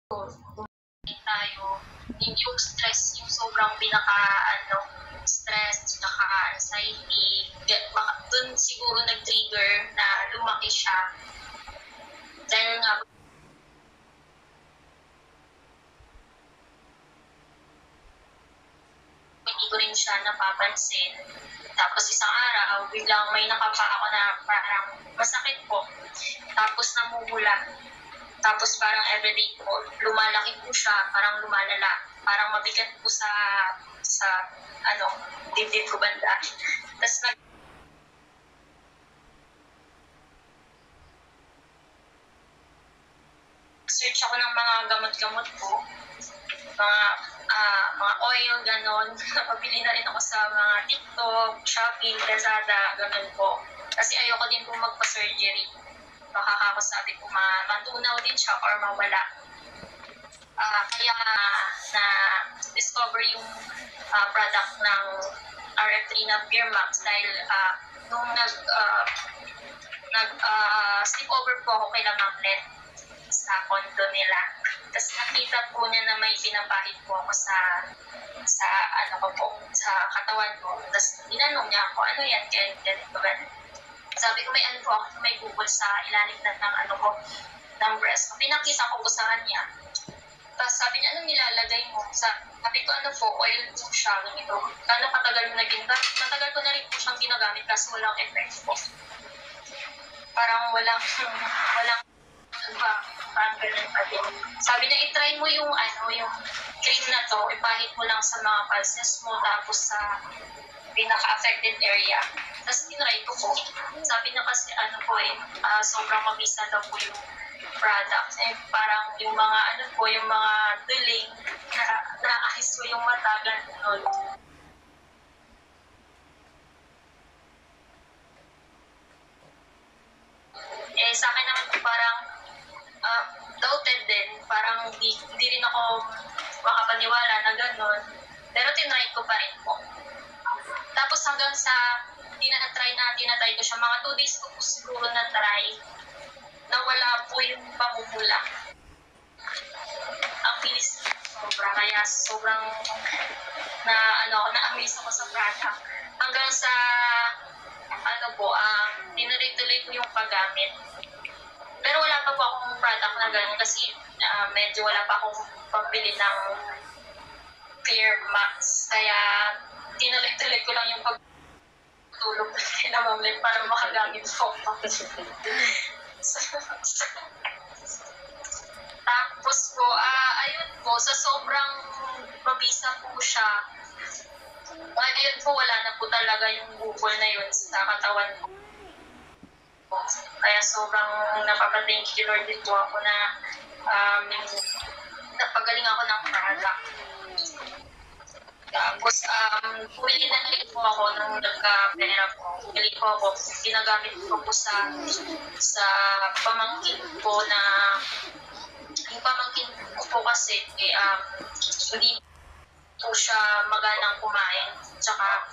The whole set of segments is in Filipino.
tayo, yung stress, yung sobrang stress, tsaka anxiety, dun siguro nag-trigger na lumaki siya. Dahil nga, hindi ko rin siya napapansin. Tapos isang araw, biglang may nakapa ako na parang masakit po. Tapos namumula. Tapos parang everyday po, lumalaki po siya, parang lumalala. Parang mabigat po sa dibdib ko banda. Tapos search ako ng mga gamot-gamot po. Mga oil, ganon. Napabili na rin ako sa mga TikTok, Shopee, Lazada, ganon po. Kasi ayoko din po magpa-surgery. Baka ako sabi ko matunaw din siya or mawala. Kaya na-discover yung product ng RF3 na Firmax dahil nung sleepover po ako kay Lamanglet sa condo nila. Tapos nakita po niya na may pinapahid po ako sa katawan ko. Tapos tinanong niya ako, ano yan? Ganito. Sabi ko, may bukol sa ilalim ng breast. Pinakita ko sa kanya. Tapos sabi niya, anong nilalagay mo? Sabi ko, oil po siya. Ganito. Gano'ng katagal mo naging gamit? Matagal ko na rin po siyang ginagamit kasi walang effect po. Parang walang parang ganun pa din. Sabi niya, i-try mo yung cream na to, ipahit mo lang sa mga pulses mo, tapos sa pinaka-affected area. Tapos tinry ko po. Sabi niya kasi sobrang mabisa daw po yung product. Parang yung mga yung mga duling na ahis ko yung mata, ganun. Sa akin naman po parang doubted din. Parang hindi rin ako makapaniwala na gano'n. Pero tinry ko pa rin po. Tapos hanggang sa tinatry ko siya. Mga 2 days ko po siguro na-try. Nawala po yung pamumula. Ang bilis sobra. Kaya sobrang na-amaze ako sa product. Hanggang sa tinuloy-tuloy ko yung paggamit. Pero wala pa po akong product na gano'n kasi medyo wala pa akong pambili ng Firmax. Kaya tinuloy-tuloy ko lang yung pagtulog na Mamlet para makagamit po. Tapos po, ayun po, sa sobrang mabisa po siya, ngayon po wala na po talaga yung bukol na yun sa katawan ko. Kaya sobrang napaka-thank you Lord din po ako na napagaling ako ng product. Tapos pumili na rin po ako nung nagka-pera po. Pumili po ako, ginagamit ko po sa pamangkin po na yung pamangkin ko po kasi hindi po siya maganang kumain. Tsaka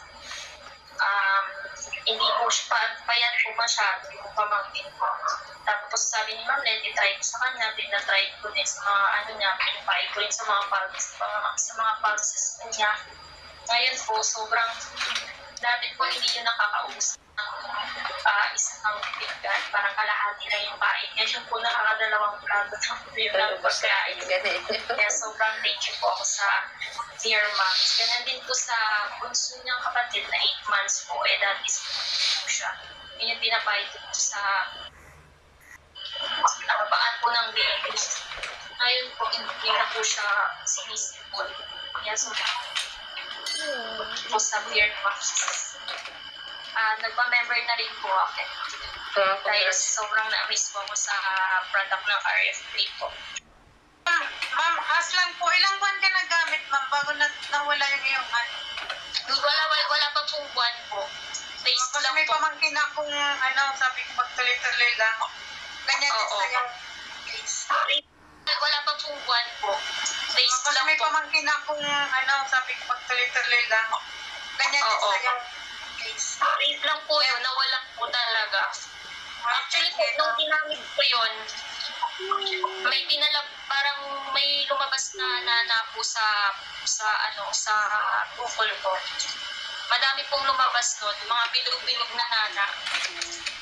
hindi po siya payat po masyado yung pamangkin ko. Tapos sabi ni Ma'am Letty, try ko sa kanya, pinatry ko din sa mga pinapay ko rin sa mga pulses niya. Ngayon po, sobrang dati po hindi yun nakakaubos ng isang bigat, parang kalahati na yung kain. Ngayon po nakakadalawang plato ng pagkain. Kaya sobrang thank you po ako sa Firmax. Ganun din po sa bunso niyang kapatid na 8 months po, dati po siya. Yun yung pinapahit ko sa nakabaan po ng baby. Ngayon po, hindi na po siya sinisipon. Kaya sobrang po sa Firmax. Nagpa-member na rin po ako. Dahil sobrang na-amaze po ako sa product ng RF3 po. Ma'am, lang po, ilang buwan ka nagamit, ma'am, bago nawala yung iyong Wala pa pong buwan po. Base kasi lang may po. pamangkin akong, sabi ko, pagtuloy-tuloy lang. Ganyan din sa iyong case. Wala pa pong buwan po. Base kasi lang may po. pamangkin akong, sabi ko, pagtuloy-tuloy lang. Ganyan din sa iyong case. Base lang po yun, nawala po talaga. Actually po, nung ginamit ko yun, may parang may lumabas na nana po sa Google ko. Madami pong lumabas doon, mga bilog-bilog na nana.